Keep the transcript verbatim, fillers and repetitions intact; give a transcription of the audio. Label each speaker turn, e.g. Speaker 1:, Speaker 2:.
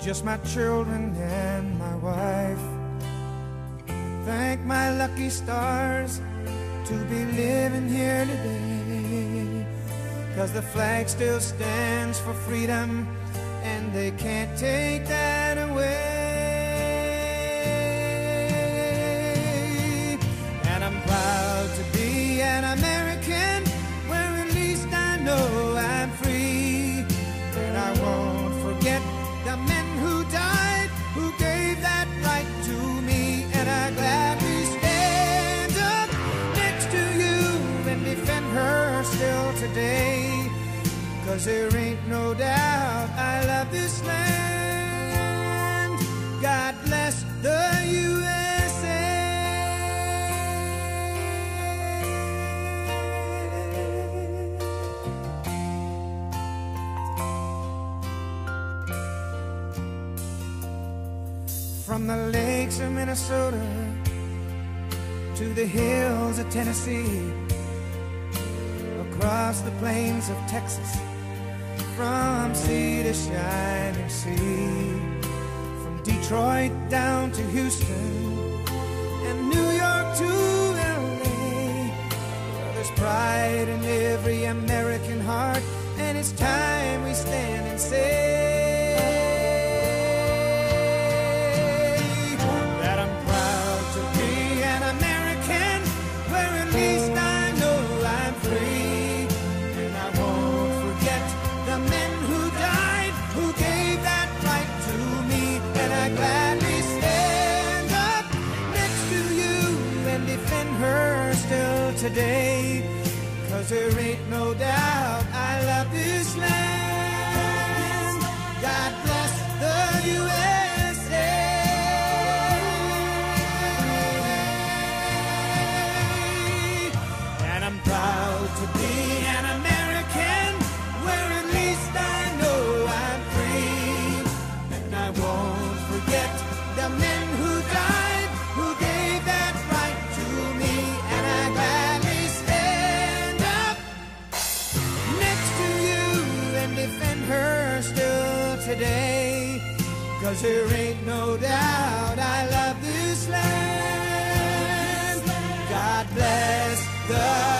Speaker 1: just my children and my wife. Thank my lucky stars to be living here today, 'cause the flag still stands for freedom and they can't take that away. And I'm proud to be an American, where at least I know I'm free. And I won't forget the men who died, who gave that right to me. And I gladly stand up next to you and defend her still today, 'cause there ain't no doubt I love this land. God bless the U S A. From the lakes of Minnesota to the hills of Tennessee, across the plains of Texas, from sea to shining sea, from Detroit down to Houston and New York to L A. Well, there's pride in every American heart, and it's time we stand and say that I'm proud to be an American, where at least I know I'm free. And I won't forget the men who died, who gave that right to me. And I gladly stand up next to you and defend her still today, 'cause there ain't no doubt I love this land. God bless the U S A. And I'm proud to be an American, where at least I know I'm free. And I won't forget the men who died, who gave that right to me. And I gladly stand up next to you and defend her still today, 'cause there ain't no doubt I love this land. God bless the